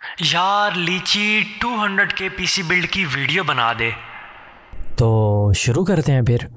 यार लीची 200 के पीसी बिल्ड की वीडियो बना दे। तो शुरू करते हैं फिर।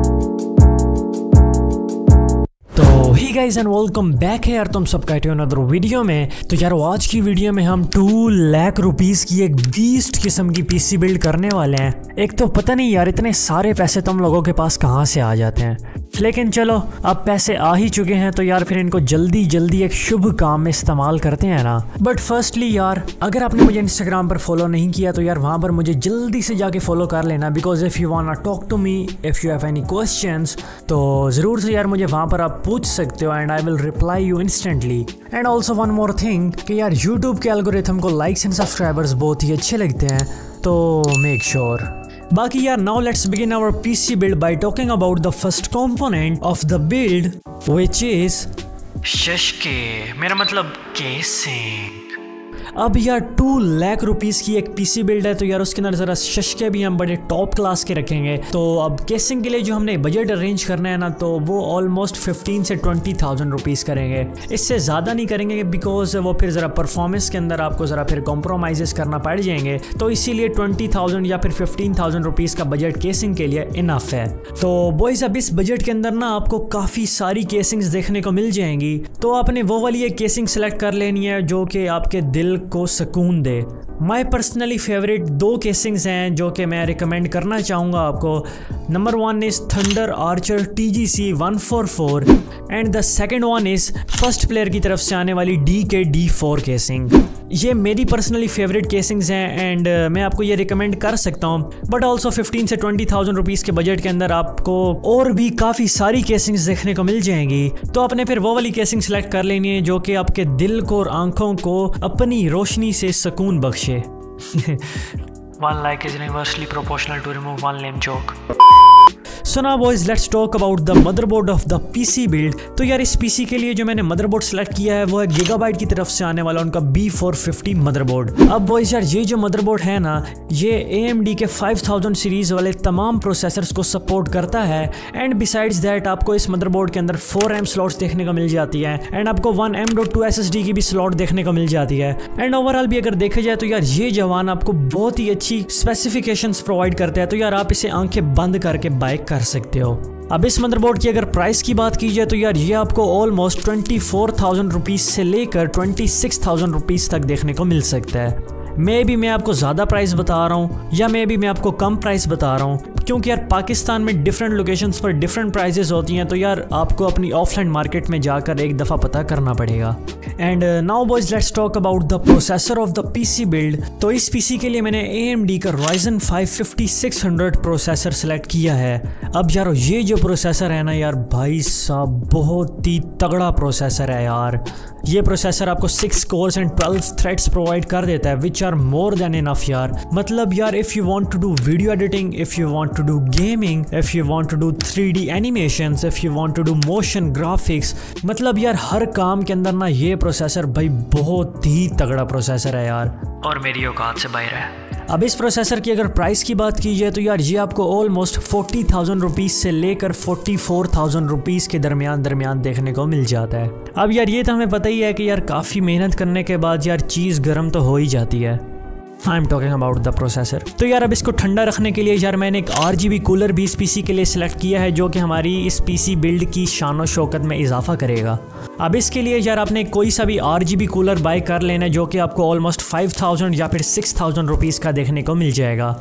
तो hi guys and welcome back है यार, तुम सब कहते हो अनदर वीडियो में। तो यार आज की वीडियो में हम 2 लाख रुपीस की एक बीस्ट किस्म की पीसी बिल्ड करने वाले हैं। एक तो पता नहीं यार इतने सारे पैसे तुम लोगों के पास कहाँ से आ जाते हैं, लेकिन चलो अब पैसे आ ही चुके हैं तो यार फिर इनको जल्दी जल्दी एक शुभ काम में इस्तेमाल करते हैं ना। बट फर्स्टली यार अगर आपने मुझे इंस्टाग्राम पर फॉलो नहीं किया तो यार वहाँ पर मुझे जल्दी से जाके फॉलो कर लेना, because if you want to talk to me, if you have any questions तो ज़रूर से यार मुझे वहाँ पर आप पूछ सकते हो and I will reply you instantly. And also one more thing कि यार यूट्यूब के एल्गोरिथम को लाइक्स एंड सब्सक्राइबर्स बहुत ही अच्छे लगते हैं, तो मेक श्योर। बाकी यार now let's begin our PC build by talking about the first component of the build which is शशके, मेरा मतलब केसिंग। अब यार 2 लाख रुपीस की एक पीसी बिल्ड है तो यार उसके अंदर ज़रा शशके भी हम बड़े टॉप क्लास के रखेंगे। तो अब केसिंग के लिए जो हमने बजट अरेंज करना है ना, तो वो ऑलमोस्ट 15 से 20,000 रुपीज़ करेंगे। इससे ज़्यादा नहीं करेंगे बिकॉज वो फिर ज़रा परफॉर्मेंस के अंदर आपको ज़रा फिर कॉम्प्रोमाइज़ करना पड़ जाएंगे। तो इसीलिए 20,000 या फिर 15,000 रुपीज़ का बजट केसिंग के लिए इनफ है। तो बॉयज़ अब इस बजट के अंदर ना आपको काफ़ी सारी केसिंग्स देखने को मिल जाएंगी, तो आपने वो वाली एक केसिंग सेलेक्ट कर लेनी है जो कि आपके दिल को सुकून दे। माय पर्सनली फेवरेट 2 केसिंग्स हैं जो कि मैं रिकमेंड करना चाहूँगा आपको। Number 1 is Thunder Archer TGC 144 and the second one is First Player की तरफ से आने वाली DK-D4 केसिंग। ये मेरी पर्सनली फेवरेट केसिंग्स हैं एंड मैं आपको ये रिकमेंड कर सकता हूँ। बट ऑल्सो 15 से 20,000 रुपीज़ के बजट के अंदर आपको और भी काफ़ी सारी केसिंग्स देखने को मिल जाएंगी, तो आपने फिर वो वाली केसिंग सेलेक्ट कर लेनी है जो कि आपके दिल को और आंखों को अपनी रोशनी से सुकून बख्शे। One like is inversely proportional to remove one lame joke. So now boys let's talk about the motherboard of the PC build। तो यार इस PC के लिए जो मैंने मदरबोर्ड सेलेक्ट किया है वो है Gigabyte की तरफ से आने वाला उनका B450 मदरबोर्ड। अब बॉयज यार ये जो मदरबोर्ड है ना, ये AMD के 5000 सीरीज वाले तमाम प्रोसेसर्स को सपोर्ट करता है। एंड बिसाइड्स दैट आपको इस मदरबोर्ड के अंदर 4M स्लॉट्स देखने को मिल जाती है एंड आपको 1M.2 SSD की भी स्लॉट देखने को मिल जाती है। एंड ओवरऑल भी अगर देखा जाए तो यार ये जवान आपको बहुत ही अच्छी स्पेसिफिकेशंस प्रोवाइड करता है, तो यार आप इसे आंखें बंद करके बाय कर सकते हो। अब इस मदरबोर्ड की अगर प्राइस की बात की जाए तो यार ये आपको ऑलमोस्ट 24,000 रुपीज़ से लेकर 26,000 रुपीज़ तक देखने को मिल सकता है। मे भी मैं आपको ज़्यादा प्राइस बता रहा हूँ या मे भी मैं आपको कम प्राइस बता रहा हूँ, क्योंकि यार पाकिस्तान में डिफरेंट लोकेशंस पर डिफरेंट प्राइसेस होती हैं, तो यार आपको अपनी ऑफलाइन मार्केट में जाकर एक दफ़ा पता करना पड़ेगा। And now boys let's talk about the processor of the PC build. तो इस पीसी के लिए मैंने AMD का Ryzen 5 5600 प्रोसेसर सेलेक्ट किया है। अब यार ये जो प्रोसेसर है ना यार भाई साहब बहुत ही तगड़ा प्रोसेसर है यार। ये प्रोसेसर आपको 6 कोर्स एंड 12 थ्रेड्स प्रोवाइड कर देता है which are more than enough यार। मतलब यार if you want to do video editing, if you want to do gaming, if you want to do 3D animations, if you want to do motion graphics, मतलब यार हर काम के अंदर ना ये प्रोसेसर भाई बहुत ही तगड़ा प्रोसेसर है यार, और मेरी औकात से बाहर है। अब इस प्रोसेसर की अगर प्राइस की बात की जाए तो यार ये आपको ऑलमोस्ट 40,000 रुपीज़ से लेकर 44,000 रुपीज़ के दरमियान देखने को मिल जाता है। अब यार ये तो हमें पता ही है कि यार काफ़ी मेहनत करने के बाद यार चीज़ गर्म तो हो ही जाती है। I am talking about the processor. तो यार अब इसको ठंडा रखने के लिए यार मैंने एक RGB कूलर भी इस पीसी के लिए सिलेक्ट किया है जो कि हमारी इस पीसी बिल्ड की शान और शौकत में इजाफा करेगा। अब इसके लिए यार आपने कोई सा भी RGB कूलर बाय कर लेना है जो कि आपको ऑलमोस्ट 5,000 या फिर 6,000 रुपीज़ का देखने को मिल जाएगा।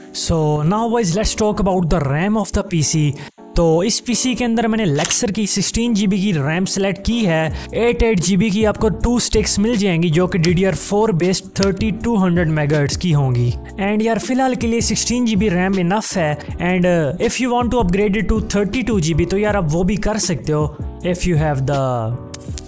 So now boys let's talk about the RAM of the PC. तो इस पीसी के अंदर मैंने लेक्सर की 16 GB की रैम सेलेक्ट की है। 8 GB की आपको 2 स्टिक्स मिल जाएंगी जो कि DDR4 बेस्ड 3200 मेगाहर्ट्ज की होंगी। एंड यार फिलहाल के लिए 16 GB रैम इनफ है। And if you want to upgrade it to 32 GB तो यार आप वो भी कर सकते हो if you have the.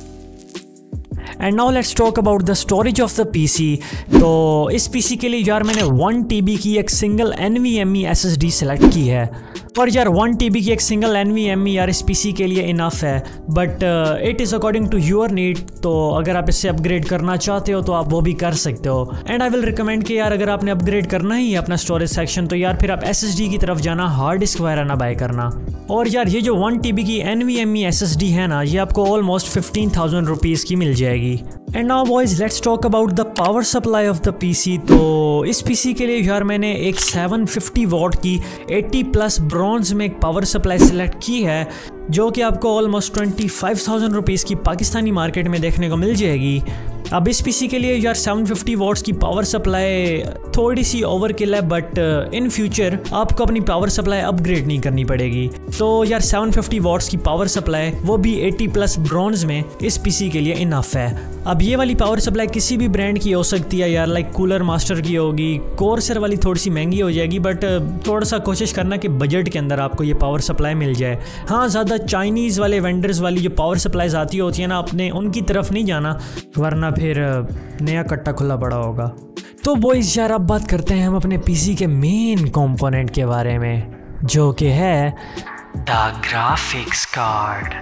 And now let's talk about the storage of the PC. तो इस पीसी के लिए यार मैंने 1 TB की एक सिंगल NVMe SSD सेलेक्ट की है। और यार 1 TB की एक सिंगल NVMe यार इस पीसी के लिए इनफ है, but it is according to your need. तो अगर आप इससे अपग्रेड करना चाहते हो तो आप वो भी कर सकते हो। एंड आई विल रिकमेंड कि यार अगर आपने अपग्रेड करना ही है अपना स्टोरेज सेक्शन तो यार फिर आप SSD की तरफ जाना, हार्ड डिस्क वगैरह ना बाय करना। और यार ये जो 1 TB की NVMe SSD है ना, ये आपको ऑलमोस्ट 15,000 रुपीज़ की मिल जाएगी। And now boys let's talk about the power supply of the PC. तो इस पीसी के लिए यार मैंने एक 750 वॉट की 80 प्लस ब्रॉन्ज में एक पावर सप्लाई सेलेक्ट की है, जो कि आपको ऑलमोस्ट 25,000 रुपीज़ की पाकिस्तानी मार्केट में देखने को मिल जाएगी। अब इस पीसी के लिए यार 750 वॉट्स की पावर सप्लाई थोड़ी सी ओवरकिल है, बट इन फ्यूचर आपको अपनी पावर सप्लाई अपग्रेड नहीं करनी पड़ेगी। तो यार 750 वॉट्स की पावर सप्लाई, वो भी 80 प्लस ब्रॉन्ज में, इस पीसी के लिए इनफ है। अब ये वाली पावर सप्लाई किसी भी ब्रांड की हो सकती है यार, लाइक कूलर मास्टर की होगी, कोर्सर वाली थोड़ी सी महंगी हो जाएगी, बट थोड़ा सा कोशिश करना कि बजट के अंदर आपको ये पावर सप्लाई मिल जाए। हाँ, ज़्यादा चाइनीज़ वाले वेंडर्स वाली जो पावर सप्लाईज आती होती है ना, अपने उनकी तरफ नहीं जाना, वरना फिर नया कट्टा खुला पड़ा होगा। तो बॉयज यार अब बात करते हैं हम अपने पीसी के मेन कंपोनेंट के बारे में, जो कि है द ग्राफिक्स कार्ड।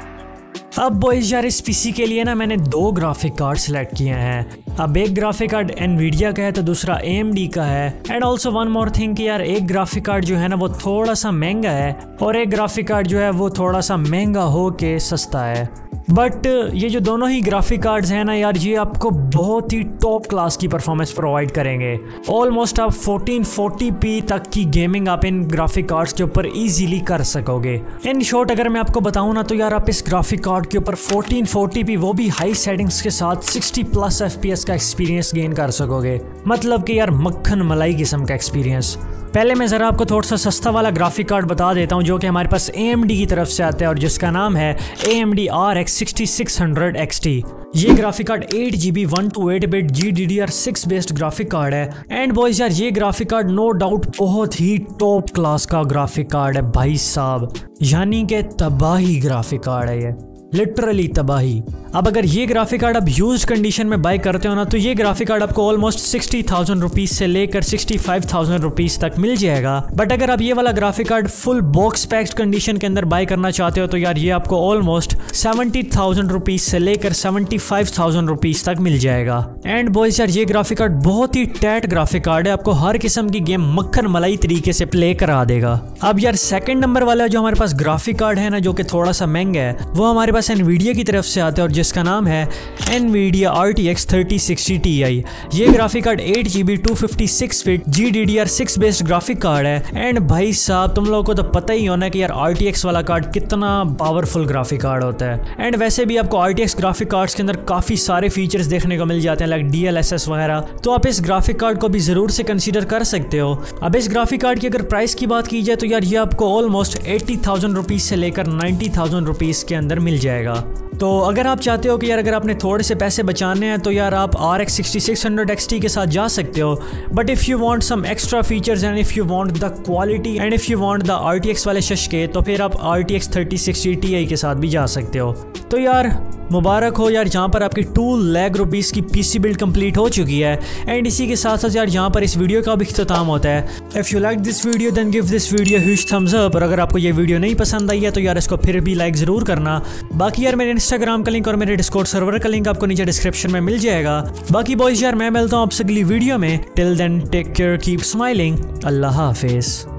अब बॉयज यार इस पीसी के लिए ना मैंने 2 ग्राफिक कार्ड सेलेक्ट किए हैं। अब एक ग्राफिक कार्ड एनवीडिया का है तो दूसरा AMD का है। And also one more thing कि यार एक ग्राफिक कार्ड जो है ना वो थोड़ा सा महंगा है और एक ग्राफिक कार्ड जो है वो थोड़ा सा महंगा हो के सस्ता है। बट ये जो दोनों ही ग्राफिक कार्ड्स हैं ना यार, ये आपको बहुत ही टॉप क्लास की परफॉर्मेंस प्रोवाइड करेंगे। ऑलमोस्ट आप 1440p तक की गेमिंग आप इन ग्राफिक कार्ड्स के ऊपर इजीली कर सकोगे। इन शॉर्ट अगर मैं आपको बताऊं ना, तो यार आप इस ग्राफिक कार्ड के ऊपर 1440p वो भी हाई सेटिंग्स के साथ 60 प्लस FPS का एक्सपीरियंस गेन कर सकोगे। मतलब कि यार मक्खन मलाई किस्म का एक्सपीरियंस। पहले मैं ज़रा आपको थोड़ा सा सस्ता वाला ग्राफिक कार्ड बता देता हूं, जो कि हमारे पास AMD की तरफ से आता है और जिसका नाम है AMD RX 6600 XT। ये graphic card 8GB 128 bit GDDR6 based graphic card है। एंड बॉयज यार ये ग्राफिक कार्ड नो डाउट बहुत ही टॉप क्लास का ग्राफिक कार्ड है भाई साहब, यानी कि तबाही ग्राफिक कार्ड है ये, लिटरली तबाही। अब अगर ये ग्राफिक कार्ड आप यूज्ड कंडीशन में बाय करते हो ना, तो ये ग्राफिक कार्ड आपको ऑलमोस्ट 60,000 रुपीज़ से लेकर 65,000 रुपीज़ तक मिल जाएगा। बट अगर आप ये वाला graphic card full box packed condition के अंदर बाय करना चाहते हो, तो यार ये आपको ऑलमोस्ट 70,000 रुपीज़ से लेकर 75,000 रुपीज़ तक मिल जाएगा। एंड बॉयज यार ये ग्राफिक कार्ड बहुत ही टैट ग्राफिक कार्ड है, आपको हर किस्म की गेम मक्खन मलाई तरीके से प्ले करा देगा। अब यार सेकंड नंबर वाला जो हमारे पास ग्राफिक कार्ड है ना, जो कि थोड़ा सा महंगा है, वो हमारे पास एनवीडिया की तरफ से आता है और जिसका नाम है NVIDIA RTX 3060 Ti। ये graphic card 8GB 256 bit GDDR6 based graphic card है। एंड भाई साहब तुम लोगों को तो पता ही होना कि यार RTX वाला कार्ड कितना पावरफुल ग्राफिक कार्ड होता है। एंड वैसे भी आपको RTX ग्राफिक कार्ड्स के अंदर काफ़ी सारे फीचर्स देखने को मिल जाते हैं, लाइक DLSS वगैरह, तो आप इस ग्राफिक कार्ड को भी ज़रूर से कंसीडर कर सकते हो। अब इस ग्राफिक कार्ड की अगर प्राइस की बात की जाए, तो यार ये आपको ऑलमोस्ट 80,000 रुपीज़ से लेकर 90,000 रुपीज़ के अंदर मिल जाएगा। तो अगर आप चाहते हो कि यार अगर आपने थोड़े से पैसे बचाने हैं, तो यार आप RX 6600 XT के साथ जा सकते हो। But if you want some extra features and if you want the quality and if you want the RTX वाले शशके, तो फिर आप RTX 3060 Ti के साथ भी जा सकते हो। तो यार मुबारक हो यार, जहाँ पर आपकी 2 लाख रुपीज़ की पीसी बिल्ड कंप्लीट हो चुकी है। एंड इसी के साथ साथ यार यहाँ पर इस वीडियो का भी इख्तिताम होता है। If you like this video then give this video huge thumbs up. और अगर आपको ये वीडियो नहीं पसंद आई है, तो यार इसको फिर भी लाइक ज़रूर करना। बाकी यार मेरे इंस्टाग्राम का लिंक और मेरे डिस्कॉर्ड सर्वर का लिंक आपको नीचे डिस्क्रिप्शन में मिल जाएगा। बाकी बॉयज यार मैं मिलता हूँ आपसे अगली वीडियो में। Till then take care, keep smiling, अल्लाह हाफिज़।